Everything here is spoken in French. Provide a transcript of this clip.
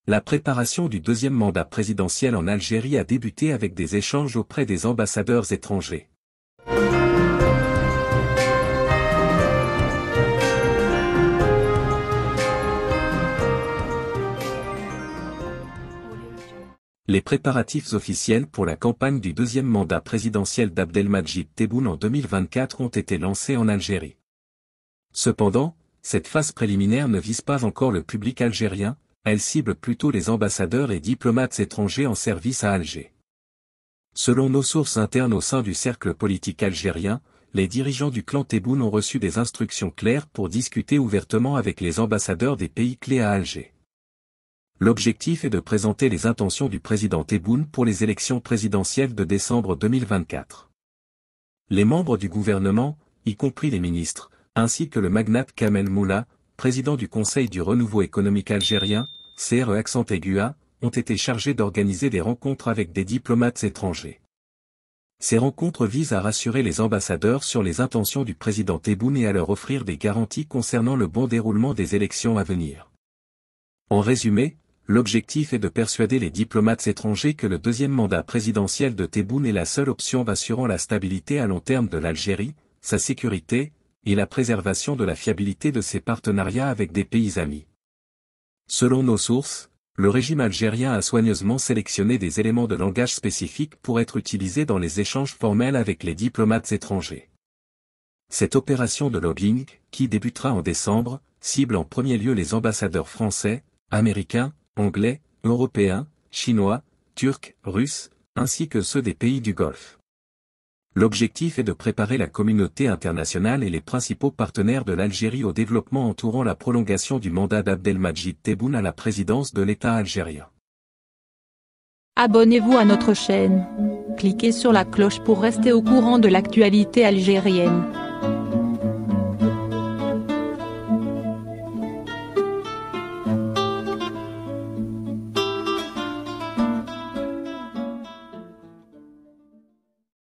La préparation du deuxième mandat présidentiel en Algérie a débuté avec des échanges auprès des ambassadeurs étrangers. Les préparatifs officiels pour la campagne du deuxième mandat présidentiel d'Abdelmadjid Tebboune en 2024 ont été lancés en Algérie. Cependant, cette phase préliminaire ne vise pas encore le public algérien, elle cible plutôt les ambassadeurs et diplomates étrangers en service à Alger. Selon nos sources internes au sein du cercle politique algérien, les dirigeants du clan Tebboune ont reçu des instructions claires pour discuter ouvertement avec les ambassadeurs des pays clés à Alger. L'objectif est de présenter les intentions du président Tebboune pour les élections présidentielles de décembre 2024. Les membres du gouvernement, y compris les ministres, ainsi que le magnate Kamel Moula, président du Conseil du renouveau économique algérien, CRE-A, ont été chargés d'organiser des rencontres avec des diplomates étrangers. Ces rencontres visent à rassurer les ambassadeurs sur les intentions du président Tebboune et à leur offrir des garanties concernant le bon déroulement des élections à venir. En résumé, l'objectif est de persuader les diplomates étrangers que le deuxième mandat présidentiel de Tebboune est la seule option assurant la stabilité à long terme de l'Algérie, sa sécurité, et la préservation de la fiabilité de ses partenariats avec des pays amis. Selon nos sources, le régime algérien a soigneusement sélectionné des éléments de langage spécifiques pour être utilisés dans les échanges formels avec les diplomates étrangers. Cette opération de lobbying, qui débutera en décembre, cible en premier lieu les ambassadeurs français, américains, anglais, européens, chinois, turcs, russes, ainsi que ceux des pays du Golfe. L'objectif est de préparer la communauté internationale et les principaux partenaires de l'Algérie au développement entourant la prolongation du mandat d'Abdelmadjid Tebboune à la présidence de l'État algérien. Abonnez-vous à notre chaîne. Cliquez sur la cloche pour rester au courant de l'actualité algérienne.